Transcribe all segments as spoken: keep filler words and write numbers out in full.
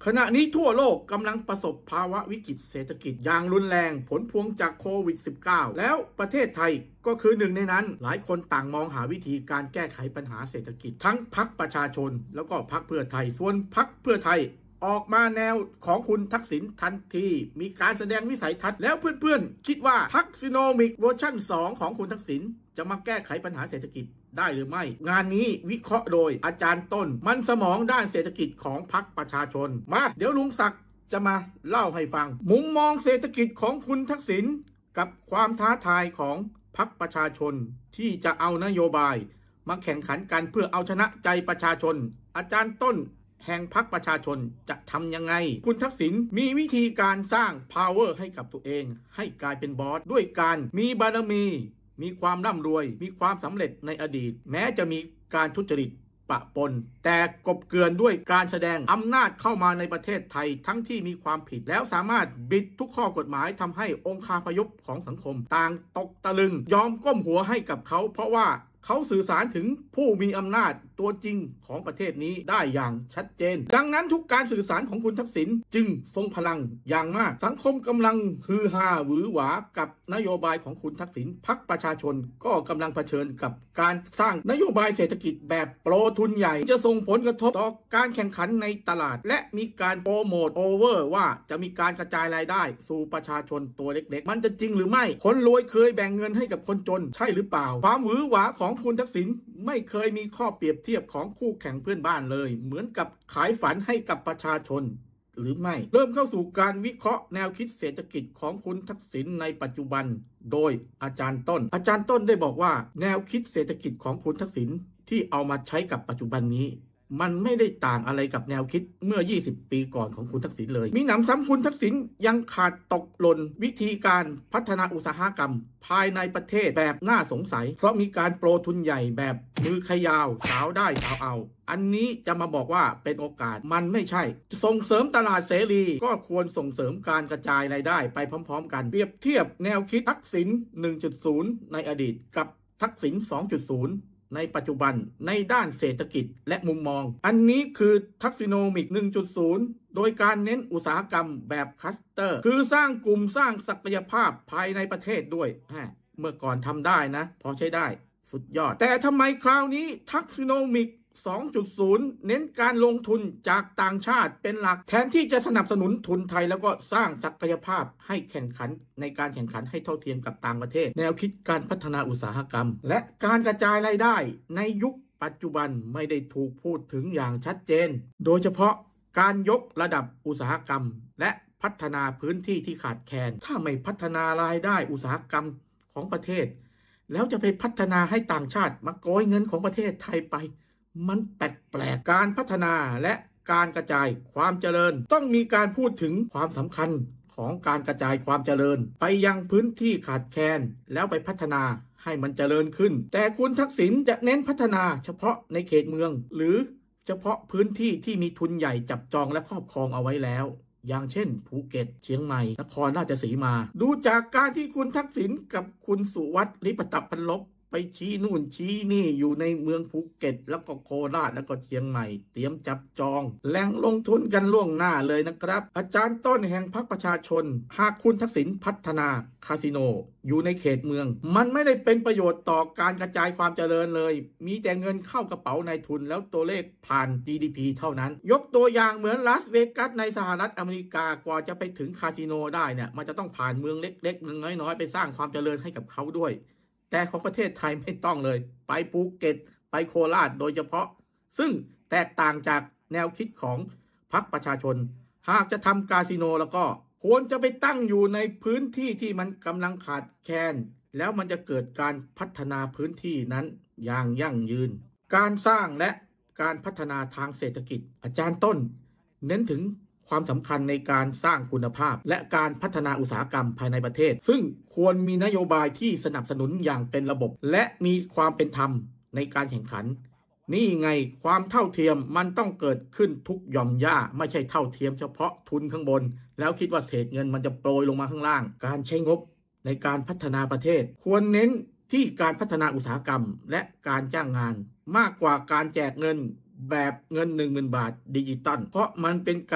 ขณะนี้ทั่วโลกกำลังประสบภาวะวิกฤตเศรษฐกิจอย่างรุนแรงผลพวงจากโควิด สิบเก้า แล้วประเทศไทยก็คือหนึ่งในนั้นหลายคนต่างมองหาวิธีการแก้ไขปัญหาเศรษฐกิจทั้งพรรคประชาชนแล้วก็พรรคเพื่อไทยส่วนพรรคเพื่อไทยออกมาแนวของคุณทักษิณทันทีมีการแสดงวิสัยทัศน์แล้วเพื่อนๆคิดว่าทักษิโนมิกเวอร์ชันสองของคุณทักษิณจะมาแก้ไขปัญหาเศรษฐกิจได้หรือไม่งานนี้วิเคราะห์โดยอาจารย์ต้นมันสมองด้านเศรษฐกิจของพรรคประชาชนมาเดี๋ยวลุงศักดิ์จะมาเล่าให้ฟังมุมมองเศรษฐกิจของคุณทักษิณกับความท้าทายของพรรคประชาชนที่จะเอานโยบายมาแข่งขันกันเพื่อเอาชนะใจประชาชนอาจารย์ต้นแห่งพรรคประชาชนจะทำยังไงคุณทักษิณมีวิธีการสร้าง power ให้กับตัวเองให้กลายเป็นบอสด้วยการมีบารมีมีความร่ำรวยมีความสำเร็จในอดีตแม้จะมีการทุจริตปะปนแต่กบเกลื่อนด้วยการแสดงอำนาจเข้ามาในประเทศไทยทั้งที่มีความผิดแล้วสามารถบิดทุกข้อกฎหมายทำให้องคาพยพของสังคมต่างตกตะลึงยอมก้มหัวให้กับเขาเพราะว่าเขาสื่อสารถึงผู้มีอำนาจตัวจริงของประเทศนี้ได้อย่างชัดเจนดังนั้นทุกการสื่อสารของคุณทักษิณจึงทรงพลังอย่างมากสังคมกำลังฮือฮาหวือหวากับนโยบายของคุณทักษิณพรรคประชาชนก็กำลังเผชิญกับการสร้างนโยบายเศรษฐกิจแบบโปรทุนใหญ่จะส่งผลกระทบต่อการแข่งขันในตลาดและมีการโปรโมทโอเวอร์ว่าจะมีการกระจายรายได้สู่ประชาชนตัวเล็กๆมันจะจริงหรือไม่คนรวยเคยแบ่งเงินให้กับคนจนใช่หรือเปล่าความหวือหวาของคุณทักษิณไม่เคยมีข้อเปรียบเทียบของคู่แข่งเพื่อนบ้านเลยเหมือนกับขายฝันให้กับประชาชนหรือไม่เริ่มเข้าสู่การวิเคราะห์แนวคิดเศรษฐกิจของคุณทักษิณในปัจจุบันโดยอาจารย์ต้นอาจารย์ต้นได้บอกว่าแนวคิดเศรษฐกิจของคุณทักษิณที่เอามาใช้กับปัจจุบันนี้มันไม่ได้ต่างอะไรกับแนวคิดเมื่อยี่สิบปีก่อนของคุณทักษิณเลยมีหนำซ้ำคุณทักษิณยังขาดตกหล่นวิธีการพัฒนาอุตสาหกรรมภายในประเทศแบบน่าสงสัยเพราะมีการโปรทุนใหญ่แบบมือขยาวสาวได้สาวเอาอันนี้จะมาบอกว่าเป็นโอกาสมันไม่ใช่ส่งเสริมตลาดเสรีก็ควรส่งเสริมการกระจายรายได้ไปพร้อมๆกันเปรียบเทียบแนวคิดทักษิณ หนึ่งจุดศูนย์ ในอดีตกับทักษิณ สองจุดศูนย์ในปัจจุบันในด้านเศรษฐกิจและมุมมองอันนี้คือทักษิโนมิก หนึ่งจุดศูนย์ โดยการเน้นอุตสาหกรรมแบบคลัสเตอร์คือสร้างกลุ่มสร้างศักยภาพภายในประเทศด้วยเมื่อก่อนทำได้นะพอใช้ได้สุดยอดแต่ทำไมคราวนี้ทักษิโนมิก สองจุดศูนย์ เน้นการลงทุนจากต่างชาติเป็นหลักแทนที่จะสนับสนุนทุนไทยแล้วก็สร้างศักยภาพให้แข่งขันในการแข่งขันให้เท่าเทียมกับต่างประเทศแนวคิดการพัฒนาอุตสาหกรรมและการกระจายรายได้ในยุคปัจจุบันไม่ได้ถูกพูดถึงอย่างชัดเจนโดยเฉพาะการยกระดับอุตสาหกรรมและพัฒนาพื้นที่ที่ขาดแคลนถ้าไม่พัฒนารายได้อุตสาหกรรมของประเทศแล้วจะไปพัฒนาให้ต่างชาติมาโกยเงินของประเทศไทยไปมันแปลกๆการพัฒนาและการกระจายความเจริญต้องมีการพูดถึงความสำคัญของการกระจายความเจริญไปยังพื้นที่ขาดแคลนแล้วไปพัฒนาให้มันเจริญขึ้นแต่คุณทักษิณจะเน้นพัฒนาเฉพาะในเขตเมืองหรือเฉพาะพื้นที่ที่มีทุนใหญ่จับจองและครอบครองเอาไว้แล้วอย่างเช่นภูเก็ตเชียงใหม่นครราชสีมาดูจากการที่คุณทักษิณกับคุณสุวัสดิ์ลิปตพันลบไปชี้นู่นชี้นี่อยู่ในเมืองภูเก็ตแล้วก็โคราชแล้วก็เชียงใหม่เตรียมจับจองแหล่งลงทุนกันล่วงหน้าเลยนะครับอาจารย์ต้นแห่งพรรคประชาชนหากคุณทักษิณพัฒนาคาสิโนอยู่ในเขตเมืองมันไม่ได้เป็นประโยชน์ต่อการกระจายความเจริญเลยมีแต่เงินเข้ากระเป๋านายทุนแล้วตัวเลขผ่าน จี ดี พี เท่านั้นยกตัวอย่างเหมือนลาสเวกัสในสหรัฐอเมริกากว่าจะไปถึงคาสิโนได้เนี่ยมันจะต้องผ่านเมืองเล็กๆเมืองน้อยๆไปสร้างความเจริญให้กับเขาด้วยแต่ของประเทศไทยไม่ต้องเลยไปภูเก็ตไปโคราชโดยเฉพาะซึ่งแตกต่างจากแนวคิดของพรรคประชาชนหากจะทำคาสิโนแล้วก็ควรจะไปตั้งอยู่ในพื้นที่ที่มันกำลังขาดแคลนแล้วมันจะเกิดการพัฒนาพื้นที่นั้นอย่างยั่งยืนการสร้างและการพัฒนาทางเศรษฐกิจอาจารย์ต้นเน้นถึงความสำคัญในการสร้างคุณภาพและการพัฒนาอุตสาหกรรมภายในประเทศซึ่งควรมีนโยบายที่สนับสนุนอย่างเป็นระบบและมีความเป็นธรรมในการแข่งขันนี่ไงความเท่าเทียมมันต้องเกิดขึ้นทุกหย่อมย่าไม่ใช่เท่าเทียมเฉพาะทุนข้างบนแล้วคิดว่าเศษเงินมันจะโปรยลงมาข้างล่างการใช้งบในการพัฒนาประเทศควรเน้นที่การพัฒนาอุตสาหกรรมและการจ้างงานมากกว่าการแจกเงินแบบเงิน หนึ่งหมื่น บาทดิจิตอลเพราะมันเป็นการ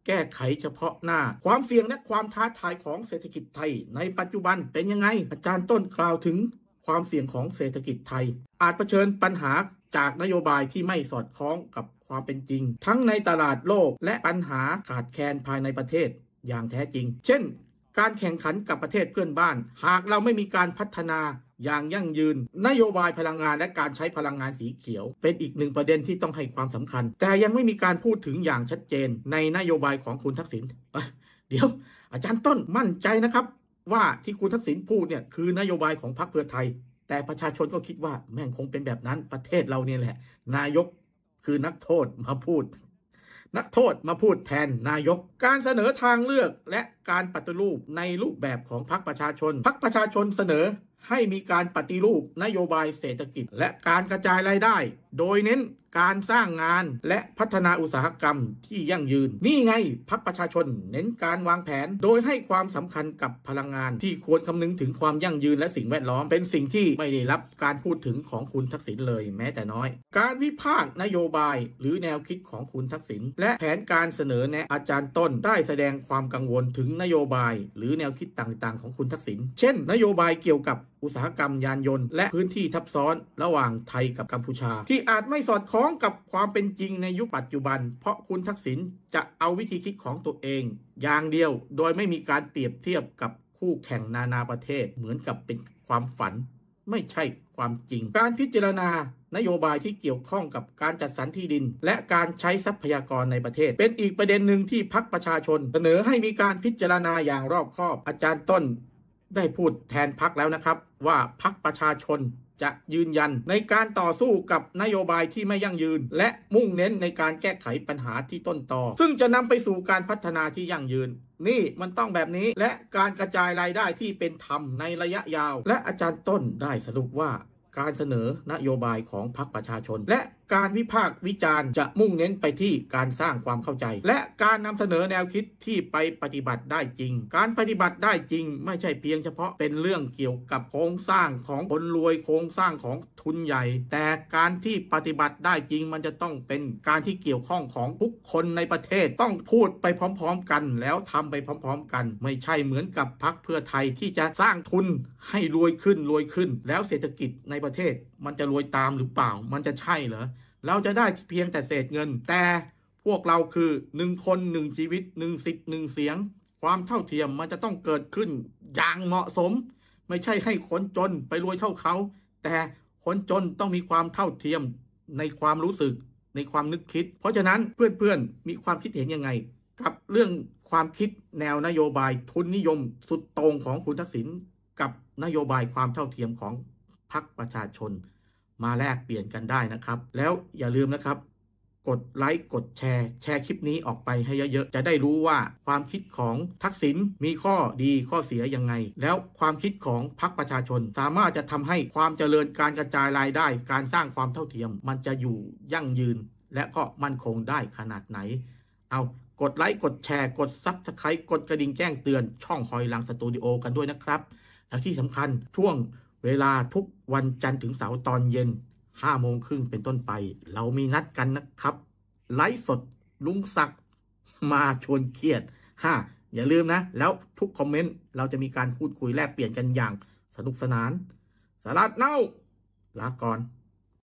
แก้ไขเฉพาะหน้าความเสี่ยงและความท้าทายของเศรษฐกิจไทยในปัจจุบันเป็นยังไงอาจารย์ต้นกล่าวถึงความเสี่ยงของเศรษฐกิจไทยอาจเผชิญปัญหาจากนโยบายที่ไม่สอดคล้องกับความเป็นจริงทั้งในตลาดโลกและปัญหาขาดแคลนภายในประเทศอย่างแท้จริงเช่นการแข่งขันกับประเทศเพื่อนบ้านหากเราไม่มีการพัฒนาอย่างยั่งยืนนโยบายพลังงานและการใช้พลังงานสีเขียวเป็นอีกหนึ่งประเด็นที่ต้องให้ความสำคัญแต่ยังไม่มีการพูดถึงอย่างชัดเจนในนโยบายของคุณทักษิณเดี๋ยวอาจารย์ต้นมั่นใจนะครับว่าที่คุณทักษิณพูดเนี่ยคือนโยบายของพรรคเพื่อไทยแต่ประชาชนก็คิดว่าแม่งคงเป็นแบบนั้นประเทศเราเนี่ยแหละนายกคือนักโทษมาพูดนักโทษมาพูดแทนนายกการเสนอทางเลือกและการปฏิรูปในรูปแบบของพรรคประชาชนพรรคประชาชนเสนอให้มีการปฏิรูปนโยบายเศรษฐกิจและการกระจายรายได้โดยเน้นการสร้างงานและพัฒนาอุตสาหกรรมที่ยั่งยืนนี่ไงพรรคประชาชนเน้นการวางแผนโดยให้ความสำคัญกับพลังงานที่ควรคำนึงถึงความยั่งยืนและสิ่งแวดล้อมเป็นสิ่งที่ไม่ได้รับการพูดถึงของคุณทักษิณเลยแม้แต่น้อยการวิพากษ์นโยบายหรือแนวคิดของคุณทักษิณและแผนการเสนอแนะอาจารย์ต้นได้แสดงความกังวลถึงนโยบายหรือแนวคิดต่างๆของคุณทักษิณเช่นนโยบายเกี่ยวกับอุตสาหกรรมยานยนต์และพื้นที่ทับซ้อนระหว่างไทยกับกัมพูชาที่อาจไม่สอดคล้องกับความเป็นจริงในยุคปัจจุบันเพราะคุณทักษิณจะเอาวิธีคิดของตัวเองอย่างเดียวโดยไม่มีการเปรียบเทียบกับคู่แข่งนานาประเทศเหมือนกับเป็นความฝันไม่ใช่ความจริงการพิจารณานโยบายที่เกี่ยวข้องกับการจัดสรรที่ดินและการใช้ทรัพยากรในประเทศเป็นอีกประเด็นหนึ่งที่พรรคประชาชนเสนอให้มีการพิจารณาอย่างรอบคอบอาจารย์ต้นได้พูดแทนพรรคแล้วนะครับว่าพรรคประชาชนจะยืนยันในการต่อสู้กับนโยบายที่ไม่ยั่งยืนและมุ่งเน้นในการแก้ไขปัญหาที่ต้นตอซึ่งจะนำไปสู่การพัฒนาที่ยั่งยืนนี่มันต้องแบบนี้และการกระจายรายได้ที่เป็นธรรมในระยะยาวและอาจารย์ต้นได้สรุปว่าการเสนอนโยบายของพรรคประชาชนและการวิพากษ์วิจารณ์จะมุ่งเน้นไปที่การสร้างความเข้าใจและการนำเสนอแนวคิดที่ไปปฏิบัติได้จริงการปฏิบัติได้จริงไม่ใช่เพียงเฉพาะเป็นเรื่องเกี่ยวกับโครงสร้างของคนรวยโครงสร้างของทุนใหญ่แต่การที่ปฏิบัติได้จริงมันจะต้องเป็นการที่เกี่ยวข้องของทุกคนในประเทศต้องพูดไปพร้อมๆกันแล้วทำไปพร้อมๆกันไม่ใช่เหมือนกับพรรคเพื่อไทยที่จะสร้างทุนให้รวยขึ้นรวยขึ้นแล้วเศรษฐกิจในประเทศมันจะรวยตามหรือเปล่ามันจะใช่เหรอเราจะได้เพียงแต่เศษเงินแต่พวกเราคือหนึ่งคนหนึ่งชีวิตหนึ่งสิทธิ์หนึ่งเสียงความเท่าเทียมมันจะต้องเกิดขึ้นอย่างเหมาะสมไม่ใช่ให้คนจนไปรวยเท่าเขาแต่คนจนต้องมีความเท่าเทียมในความรู้สึกในความนึกคิดเพราะฉะนั้นเพื่อนๆมีความคิดเห็นยังไงกับเรื่องความคิดแนวนโยบายทุนนิยมสุดตรงของคุณทักษิณกับนโยบายความเท่าเทียมของพรรคประชาชนมาแลกเปลี่ยนกันได้นะครับแล้วอย่าลืมนะครับกดไลค์กดแชร์แชร์คลิปนี้ออกไปให้เยอะๆจะได้รู้ว่าความคิดของทักษิณมีข้อดีข้อเสียยังไงแล้วความคิดของพรรคประชาชนสามารถจะทำให้ความเจริญการกระจายรายได้การสร้างความเท่าเทียมมันจะอยู่ยั่งยืนและก็มั่นคงได้ขนาดไหนเอากดไลค์กดแชร์กดซับสไครบ์กดกระดิ่งแจ้งเตือนช่องหอยหลังสตูดิโอกันด้วยนะครับแล้วที่สำคัญช่วงเวลาทุกวันจันทร์ถึงเสาร์ตอนเย็นห้าโมงครึ่งเป็นต้นไปเรามีนัดกันนะครับไลฟ์สดลุงศักดิ์มาชวนเครียดห้าอย่าลืมนะแล้วทุกคอมเมนต์เราจะมีการพูดคุยแลกเปลี่ยนกันอย่างสนุกสนานสลัดเน่าลาก่อน